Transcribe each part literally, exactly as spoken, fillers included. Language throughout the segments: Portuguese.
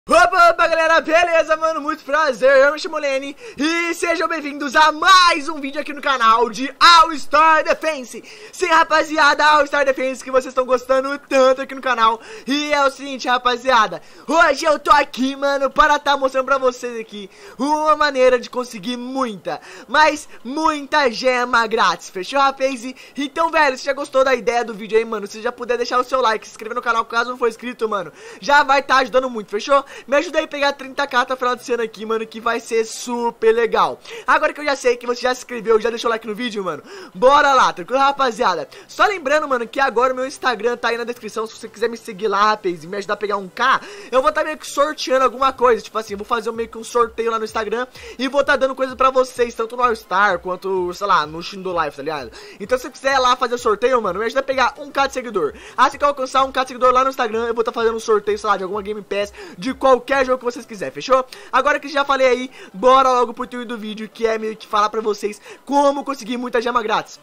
Opa, opa, galera, beleza, mano? Muito prazer, eu me chamo Lenny e sejam bem-vindos a mais um vídeo aqui no canal de All Star Defense. Sim, rapaziada, All Star Defense que vocês estão gostando tanto aqui no canal. E é o seguinte, rapaziada, hoje eu tô aqui, mano, para estar tá mostrando pra vocês aqui uma maneira de conseguir muita, mas muita gema grátis, fechou, rapaz? Então, velho, se já gostou da ideia do vídeo aí, mano, se já puder deixar o seu like, se inscrever no canal caso não for inscrito, mano, já vai estar tá ajudando muito, fechou? Me ajuda aí a pegar trinta k até o final desse ano aqui, mano, que vai ser super legal. Agora que eu já sei que você já se inscreveu, já deixou o like no vídeo, mano, bora lá, tranquilo, rapaziada? Só lembrando, mano, que agora o meu Instagram tá aí na descrição. Se você quiser me seguir lá, rapaz, e me ajudar a pegar um K, eu vou estar tá meio que sorteando alguma coisa. Tipo assim, eu vou fazer meio que um sorteio lá no Instagram e vou estar tá dando coisas pra vocês, tanto no All Star quanto, sei lá, no Shindo Life, tá ligado? Então se você quiser lá fazer o sorteio, mano, me ajuda a pegar um K de seguidor. Assim que eu alcançar um K de seguidor lá no Instagram, eu vou estar tá fazendo um sorteio, sei lá, de alguma Game Pass, de qualquer jogo que vocês quiserem, fechou? Agora que já falei aí, bora logo pro intuito do vídeo, que é meio que falar pra vocês como conseguir muita gema grátis.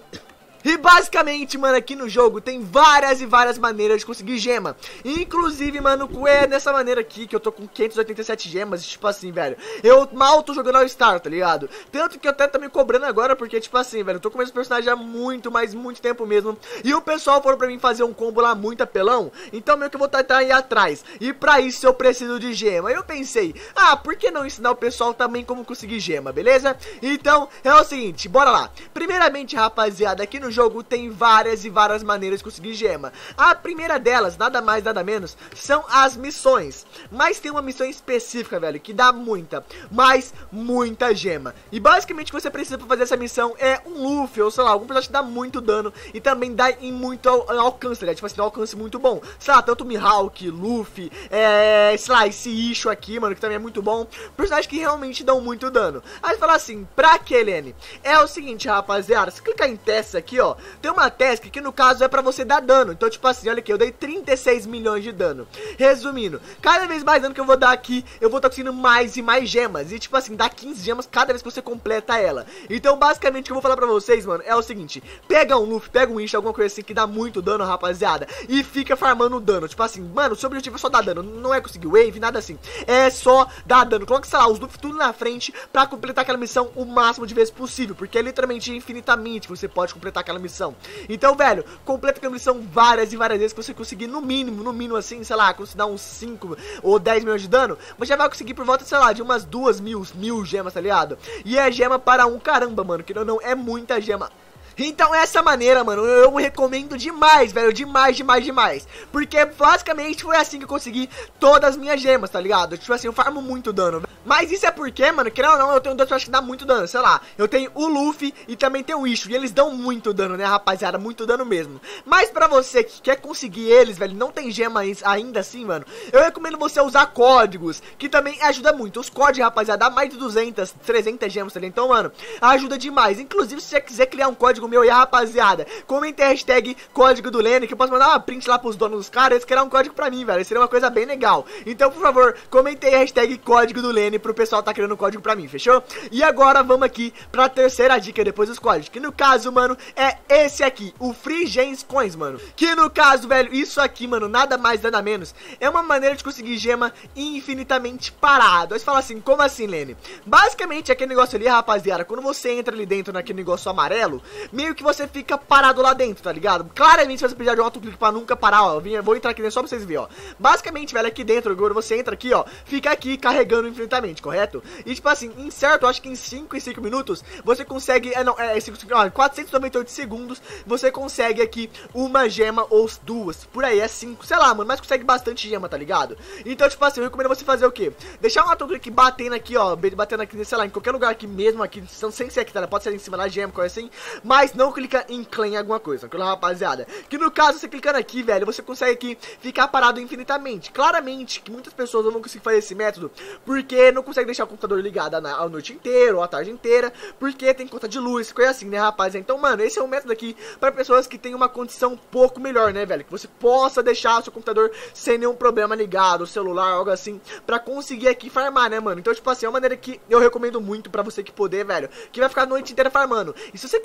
E basicamente, mano, aqui no jogo tem várias e várias maneiras de conseguir gema. Inclusive, mano, é nessa maneira aqui que eu tô com quinhentas e oitenta e sete gemas. Tipo assim, velho, eu mal tô jogando All Star, tá ligado? Tanto que eu até tô me cobrando agora, porque, tipo assim, velho, eu tô com esse personagem há muito, mas muito tempo mesmo. E o pessoal falou pra mim fazer um combo lá muito apelão, então meio que eu vou tentar ir atrás. E pra isso eu preciso de gema. Eu pensei, ah, por que não ensinar o pessoal também como conseguir gema, beleza? Então, é o seguinte, bora lá. Primeiramente, rapaziada, aqui no jogo tem várias e várias maneiras de conseguir gema. A primeira delas, nada mais, nada menos, são as missões. Mas tem uma missão específica, velho, que dá muita, mas muita gema. E basicamente o que você precisa pra fazer essa missão é um Luffy, ou sei lá, algum personagem que dá muito dano e também dá em muito al alcance, né? Tipo assim, um alcance muito bom. Sei lá, tanto Mihawk, Luffy, é, sei lá, esse Isho aqui, mano, que também é muito bom. Personagens que realmente dão muito dano. Aí você fala assim, pra que, Lenny? É o seguinte, rapaziada, se clicar em teste aqui, ó, tem uma task que no caso é pra você dar dano. Então tipo assim, olha aqui, eu dei trinta e seis milhões de dano. Resumindo, cada vez mais dano que eu vou dar aqui, eu vou estar conseguindo mais e mais gemas. E tipo assim, dá quinze gemas cada vez que você completa ela. Então basicamente o que eu vou falar pra vocês, mano, é o seguinte: pega um Luffy, pega um Ish, alguma coisa assim que dá muito dano, rapaziada, e fica farmando dano. Tipo assim, mano, o seu objetivo é só dar dano, não é conseguir wave, nada assim. É só dar dano. Coloca, sei lá, os Luffy tudo na frente pra completar aquela missão o máximo de vezes possível, porque é literalmente infinitamente que você pode completar aquela missão. Então, velho, completa aquela missão várias e várias vezes que você conseguir no mínimo, no mínimo assim, sei lá, conseguir dar uns cinco ou dez milhões de dano, você já vai conseguir por volta, sei lá, de umas duas mil, mil gemas, tá ligado? E é gema para um caramba, mano, que não, não é muita gema. Então essa maneira, mano, eu recomendo demais, velho, demais, demais, demais. Porque basicamente foi assim que eu consegui todas as minhas gemas, tá ligado? Tipo assim, eu farmo muito dano. Mas isso é porque, mano, querendo ou não, eu tenho dois personagens que dá muito dano, sei lá. Eu tenho o Luffy e também tem o Isho, e eles dão muito dano, né, rapaziada, muito dano mesmo. Mas pra você que quer conseguir eles, velho, não tem gema ainda assim, mano, eu recomendo você usar códigos, que também ajuda muito. Os códigos, rapaziada, dá mais de duzentas, trezentas gemas, tá ligado? Então, mano, ajuda demais. Inclusive, se você quiser criar um código meu, e a rapaziada, comenta a hashtag código do Lenny, que eu posso mandar uma print lá pros donos dos caras, eles criar um código pra mim, velho, seria uma coisa bem legal. Então, por favor, comentei a hashtag código do Lenny pro pessoal tá criando um código pra mim, fechou? E agora vamos aqui pra terceira dica depois dos códigos, que no caso, mano, é esse aqui, o Free Gems Coins, mano. Que no caso, velho, isso aqui, mano, nada mais, nada menos, é uma maneira de conseguir gema infinitamente parado. Aí você fala assim, como assim, Lenny? Basicamente, aquele negócio ali, rapaziada, quando você entra ali dentro naquele negócio amarelo, meio que você fica parado lá dentro, tá ligado? Claramente, se você precisar de um autoclique pra nunca parar, ó, eu vou entrar aqui dentro só pra vocês verem, ó. Basicamente, velho, aqui dentro, agora você entra aqui, ó, fica aqui carregando infinitamente, correto? E tipo assim, em certo, eu acho que em cinco em cinco minutos, você consegue, é não, é cinco, ó, quatrocentos e noventa e oito segundos, você consegue aqui uma gema ou duas, por aí, é cinco, sei lá, mano, mas consegue bastante gema, tá ligado? Então, tipo assim, eu recomendo você fazer o quê? Deixar um autoclique batendo aqui, ó, batendo aqui, sei lá, em qualquer lugar aqui mesmo, aqui, sem ser aqui, tá? Pode ser em cima da gema, coisa assim, mas não clica em claim alguma coisa, aquilo, rapaziada. Que no caso, você clicando aqui, velho, você consegue aqui ficar parado infinitamente. Claramente que muitas pessoas não vão conseguir fazer esse método, porque não consegue deixar o computador ligado a, a noite inteira ou a tarde inteira, porque tem conta de luz, coisa assim, né, rapaz? Então, mano, esse é um método aqui para pessoas que tem uma condição um pouco melhor, né, velho? Que você possa deixar o seu computador sem nenhum problema ligado, o celular, algo assim, pra conseguir aqui farmar, né, mano? Então, tipo assim, é uma maneira que eu recomendo muito pra você que poder, velho, que vai ficar a noite inteira farmando. E se você comprar um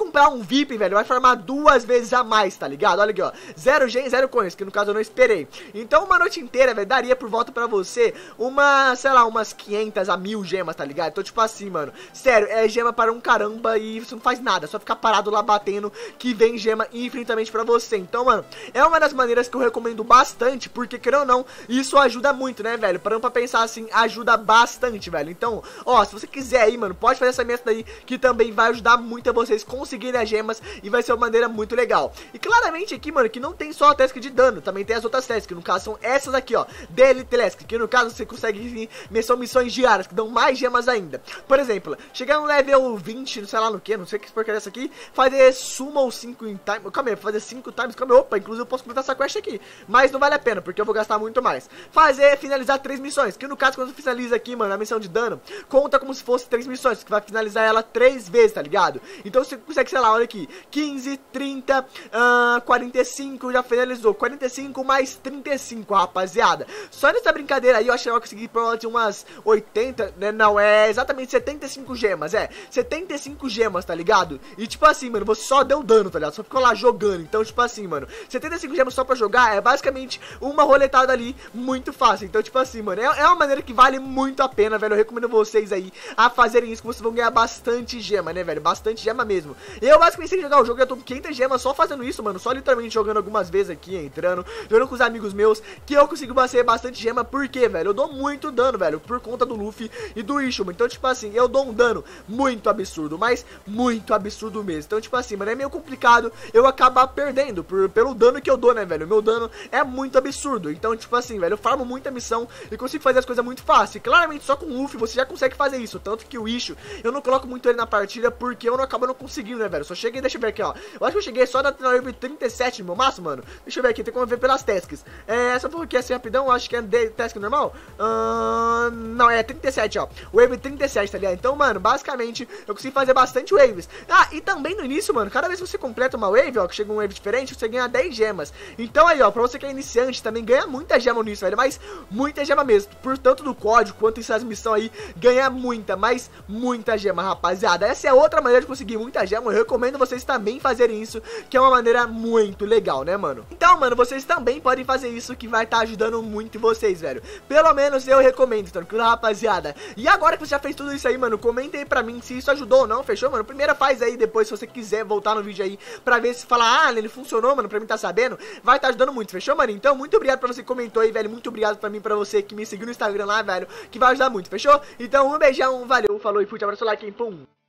V I P, velho, vai farmar duas vezes a mais, tá ligado? Olha aqui, ó, zero gen, zero coins, que no caso eu não esperei. Então uma noite inteira, velho, daria por volta pra você uma, sei lá, umas quinhentas a mil gemas, tá ligado? Então tipo assim, mano, sério, é gema para um caramba e você não faz nada, só ficar parado lá batendo que vem gema infinitamente pra você. Então, mano, é uma das maneiras que eu recomendo bastante, porque, querendo ou não, isso ajuda muito, né, velho? Parando pra pensar assim, ajuda bastante, velho. Então, ó, se você quiser aí, mano, pode fazer essa meta daí, que também vai ajudar muito a vocês conseguirem as gemas e vai ser uma maneira muito legal. E claramente aqui, mano, que não tem só a task de dano, também tem as outras tasks, que no caso são essas aqui, ó, Daily Task, que no caso você consegue, são missões diárias, que dão mais gemas ainda. Por exemplo, chegar no level vinte, não sei lá no que, não sei que porcaria é essa aqui, fazer summon cinco em time, calma aí, fazer cinco times, calma aí, opa, inclusive eu posso completar essa quest aqui, mas não vale a pena, porque eu vou gastar muito mais. Fazer, finalizar três missões, que no caso quando você finaliza aqui, mano, a missão de dano, conta como se fosse três missões, que vai finalizar ela três vezes, tá ligado? Então você consegue, sei lá, olha aqui, quinze, trinta, uh, quarenta e cinco, já finalizou, quarenta e cinco mais trinta e cinco, rapaziada. Só nessa brincadeira aí, eu acho que eu consegui por volta de umas oitenta, né, não, é exatamente setenta e cinco gemas, é, setenta e cinco gemas, tá ligado? E tipo assim, mano, você só deu dano, tá ligado? Só ficou lá jogando, então tipo assim, mano, setenta e cinco gemas só pra jogar é basicamente uma roletada ali muito fácil. Então tipo assim, mano, é, é uma maneira que vale muito a pena, velho. Eu recomendo vocês aí a fazerem isso, que vocês vão ganhar bastante gema, né, velho? Bastante gema mesmo. Eu basicamente sem jogar o jogo, eu tô com quinhentas gemas só fazendo isso, mano, só literalmente jogando algumas vezes aqui, entrando, jogando com os amigos meus, que eu consigo bater bastante gema, porque, velho, eu dou muito dano, velho, por conta do Luffy e do Ishima. Então tipo assim, eu dou um dano muito absurdo, mas muito absurdo mesmo. Então tipo assim, mano, é meio complicado eu acabar perdendo por, pelo dano que eu dou, né, velho? O meu dano é muito absurdo. Então, tipo assim, velho, eu farmo muita missão e consigo fazer as coisas muito fácil. E claramente, só com o Luffy você já consegue fazer isso. Tanto que o Isho, eu não coloco muito ele na partida porque eu não acabo não conseguindo, né, velho? Só cheguei, deixa eu ver aqui, ó. Eu acho que eu cheguei só na wave trinta e sete no meu máximo, mano. Deixa eu ver aqui, tem como ver pelas tasks. É, essa porra aqui assim rapidão, eu acho que é de task normal. Uh, não, é trinta e sete, ó. Wave trinta e sete, tá ligado? Então, mano, basicamente, eu consigo fazer bastante waves. Ah, e também no início, mano, cada vez que você completa uma wave, ó, que chega um wave diferente, você ganha dez gemas. Então aí, ó, pra você que é iniciante, também ganha muita gema nisso, velho, mas muita gema mesmo, por tanto do código quanto essas missões aí, ganha muita, mas muita gema, rapaziada. Essa é outra maneira de conseguir muita gema, eu recomendo vocês também fazerem isso, que é uma maneira muito legal, né, mano? Então, mano, vocês também podem fazer isso, que vai estar tá ajudando muito vocês, velho. Pelo menos eu recomendo, tranquilo, rapaziada? E agora que você já fez tudo isso aí, mano, comenta aí pra mim se isso ajudou ou não, fechou, mano? Primeiro faz aí, depois se você quiser voltar no vídeo aí, pra ver se falar, ah, ele funcionou, mano, pra mim tá sabendo, vai tá ajudando muito, fechou, mano? Então, muito obrigado pra você que comentou aí, velho, muito obrigado pra mim, pra você que me seguiu no Instagram lá, velho, que vai ajudar muito, fechou? Então, um beijão, valeu, falou e fui, abraço, like, pum!